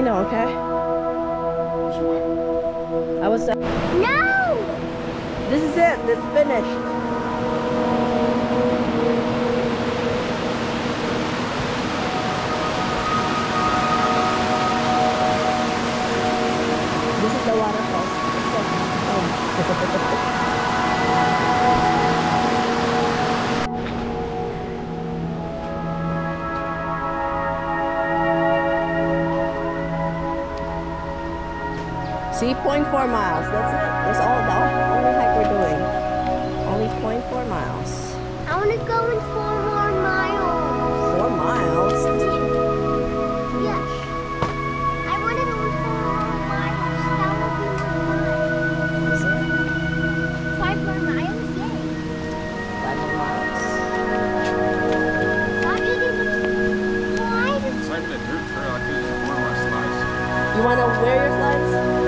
know, okay? I was No! This is it. It's finished. This is the waterfall. See, 0.4 miles. That's it. That's all the only hike we're doing. Only 0.4 miles. I want to go in 4 more miles. 4 miles? Yes. I want to go in 4 more miles. That will be more fun. Is it? 5 more miles? Yay. 5 more miles. Stop eating the slides. It's like that dirt trail. I could just wear my slides. You want to wear your slides?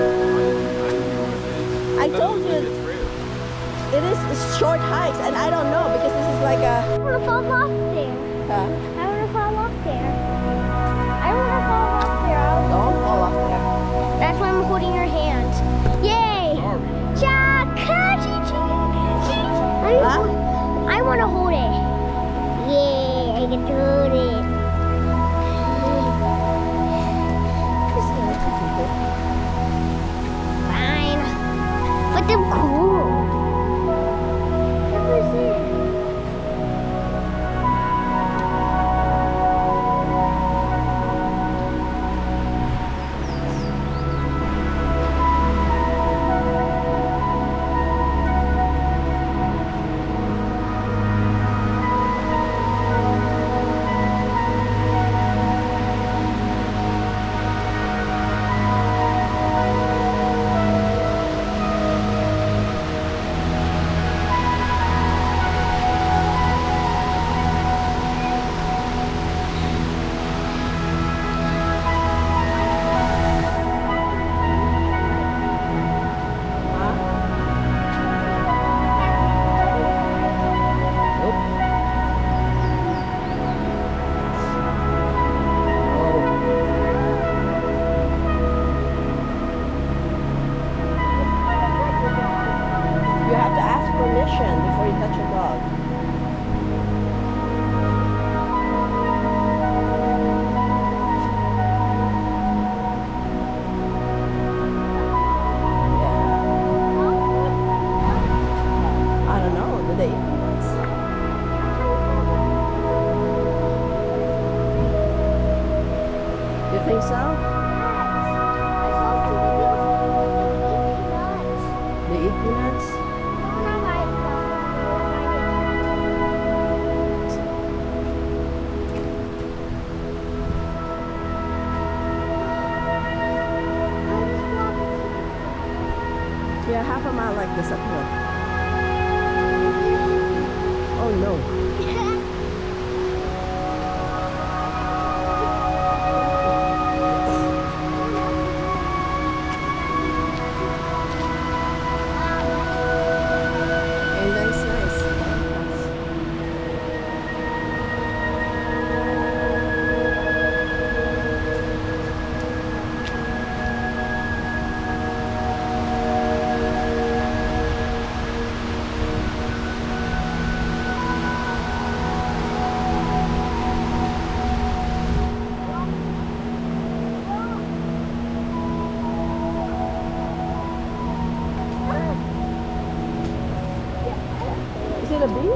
I told you it is short hikes, and I don't know because this is like a. I want to fall off there. Huh? I want to fall off there. I want to fall off there. Don't fall off there. That's why I'm holding your hand. Yay! Chattahoochee! I want to hold it. Yay! I get to hold it. Fine. But they're cool. Before you touch your dog. Yeah. I don't know. Do they eat peanuts? You think so? They eat peanuts? Yeah, half a mile like this uphill. Oh no. Hey, nice. Is it a bee?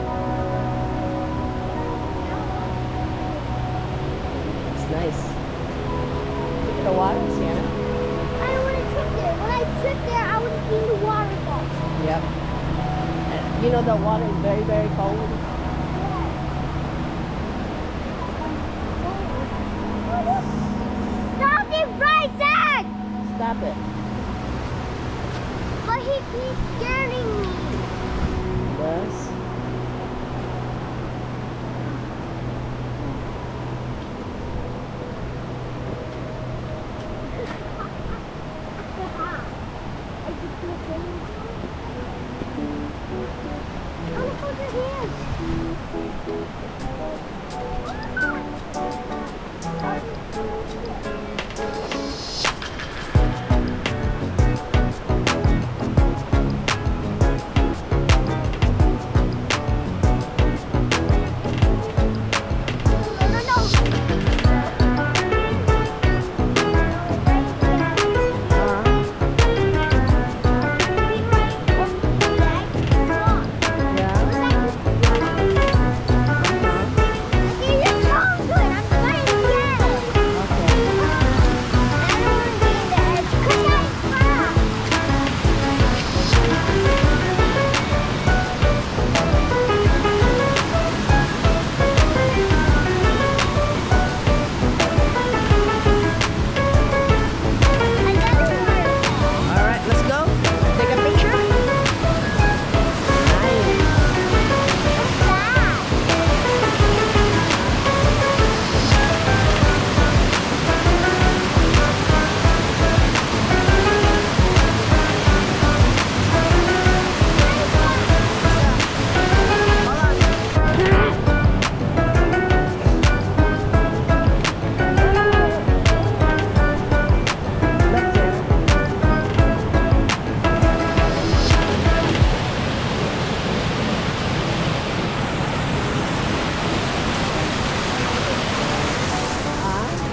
It's nice. Look at the water, Sienna. I don't want to trip there. When I trip there, I would be in the waterfall. Yep. And you know the water is very, very cold. Stop it right there! Stop it. But he keeps scaring me. Yes.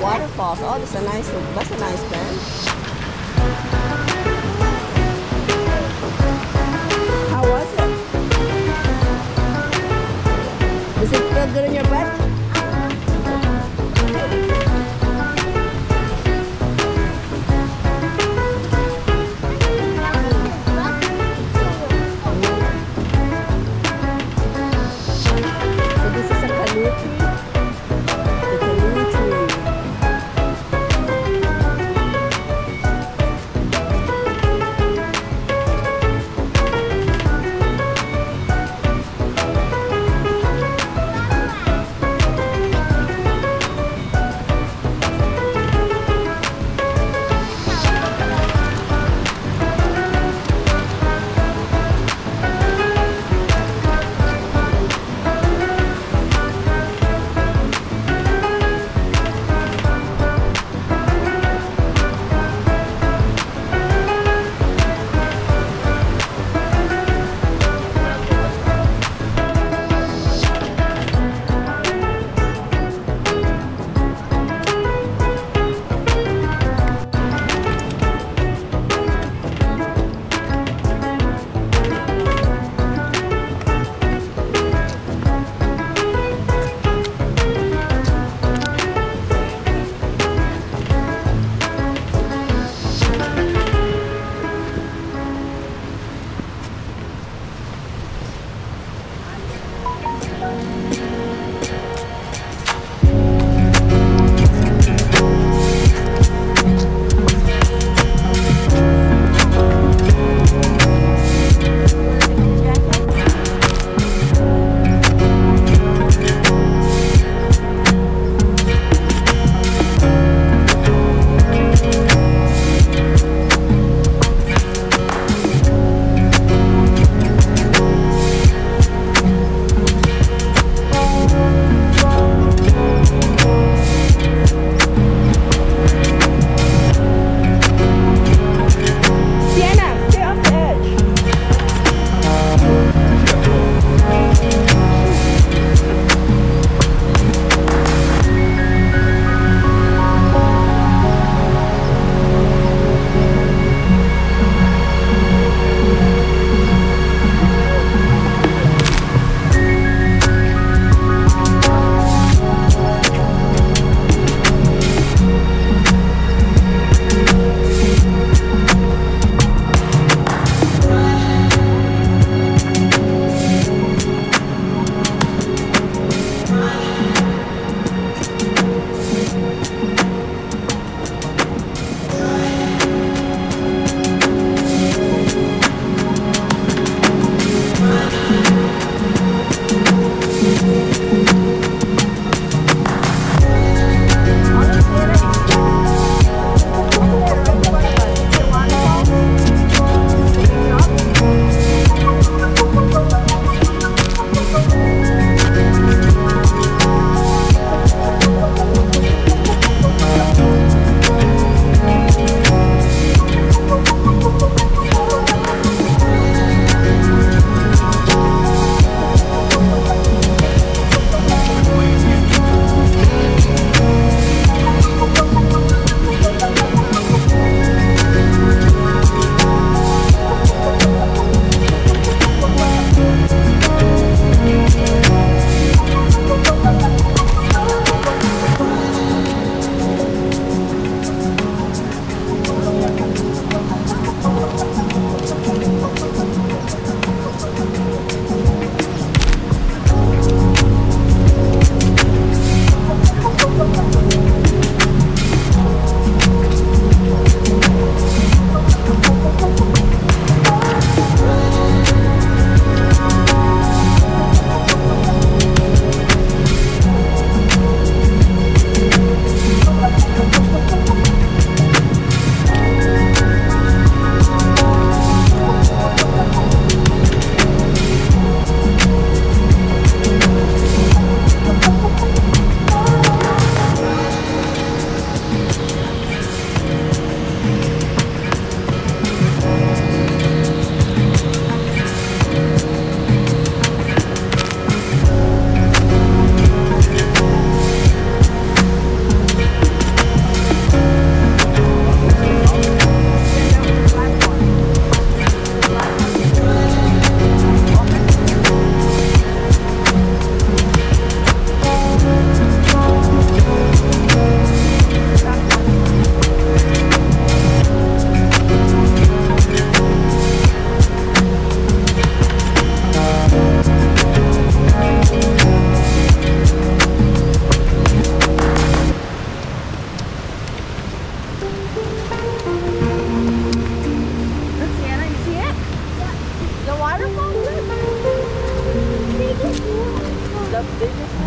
waterfalls. Oh, that's a nice bench. How was it? Does it feel good in your butt? So this is a canoe tree. The canoe tree.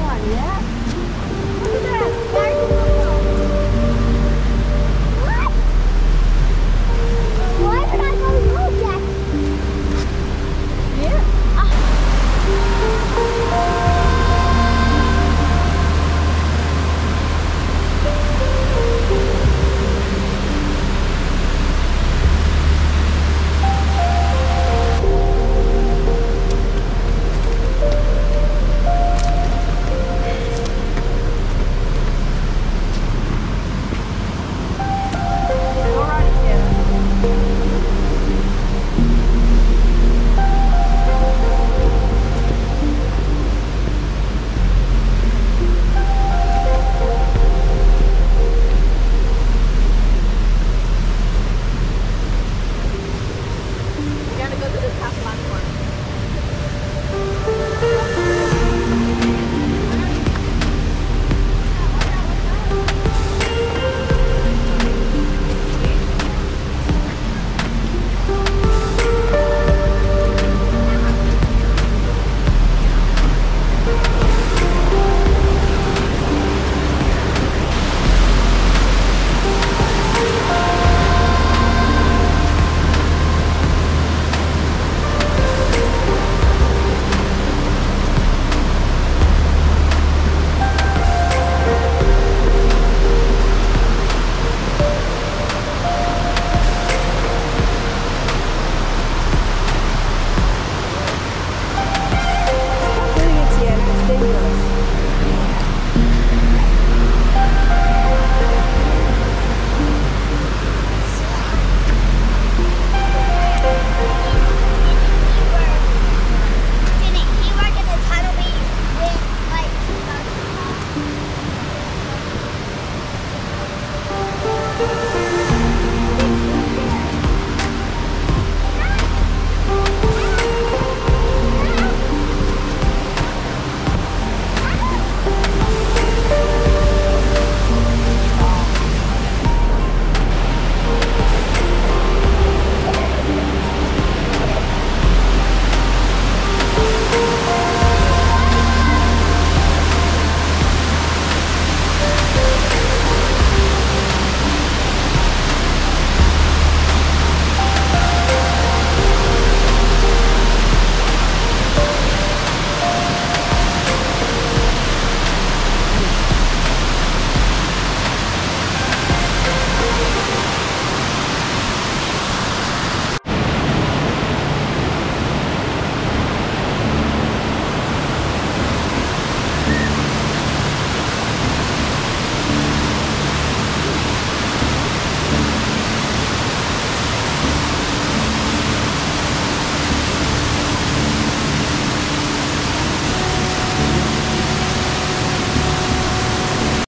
one, yeah?